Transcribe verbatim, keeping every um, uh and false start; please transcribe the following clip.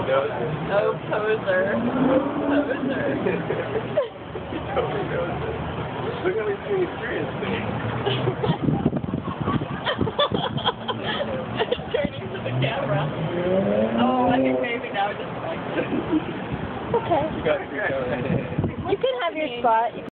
knows it. Oh, poser. Poser. He totally knows it. Look how he's doing a serious thing. Turning to the camera. Oh, I think maybe now just like Okay. You got it. You can have your spot.